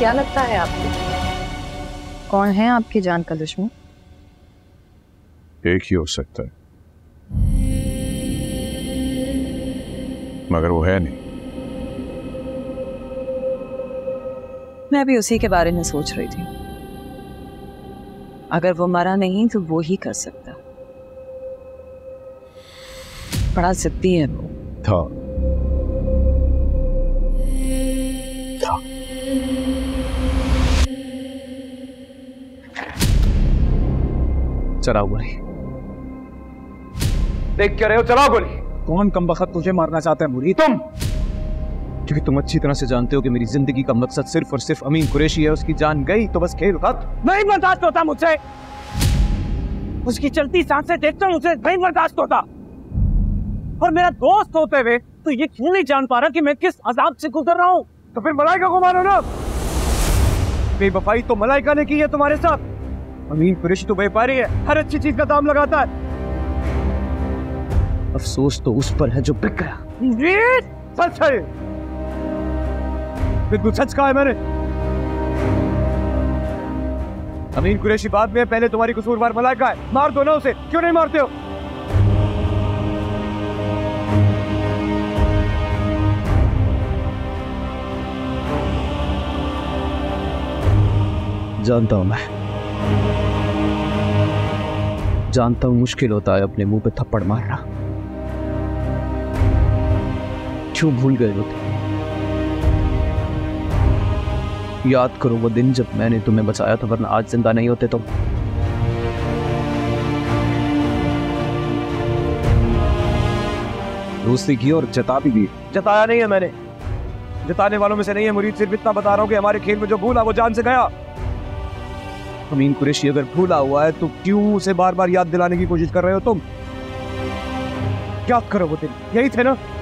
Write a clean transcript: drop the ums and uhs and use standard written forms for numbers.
क्या लगता है आपको, कौन है आपकी जान का दुश्मन? एक ही हो सकता है, मगर वो है नहीं। मैं भी उसी के बारे में सोच रही थी। अगर वो मरा नहीं तो वो ही कर सकता। बड़ा जिद्दी है वो। था। चलाओ गोली। देख क्या रहे हो, चलाओ गोली। कौन कमबख्त तुझे मारना चाहता है मुरी? तुम। क्योंकि तुम अच्छी तरह से जानते हो कि मेरी जिंदगी का मकसद सिर्फ और सिर्फ अमीन कुरैशी है। उसकी जान गई तो बस खेल खत्म। नहीं बर्दाश्त होता मुझसे। उसकी चलती सांसें देखता हूं, मुझे नहीं बर्दाश्त होता। और मेरा दोस्त होते हुए तो ये क्यों नहीं जान पा रहा कि मैं किस अजाब से गुजर रहा हूं? तो फिर मलाइका को मारो ना। बेवफाई तो मलाइका ने की है तुम्हारे साथ। अमीन कुरैशी तो व्यापारी है, हर अच्छी चीज का दाम लगाता है। अफसोस तो उस पर है जो बिक गया। सच है, बिल्कुल सच कहा है मैंने। अमीन कुरैशी बाद में, पहले तुम्हारी कसूरवार मलाइका है। मार दो ना उसे, क्यों नहीं मारते हो? जानता हूं मैं, जानता हूं मुश्किल होता है अपने मुंह पे थप्पड़ मारना। क्यों भूल गए होते? याद करो वो दिन जब मैंने तुम्हें बचाया था, वरना आज जिंदा नहीं होते तुम। दोस्ती की और जता भी दी। जताया नहीं है मैंने, जताने वालों में से नहीं है मुरीद। सिर्फ इतना बता रहा हूं कि हमारे खेल में जो भूला वो जान से गया। अमीन कुरैशी अगर भूला हुआ है तो क्यों उसे बार बार याद दिलाने की कोशिश कर रहे हो तुम? याद करो वो दिन, यही थे ना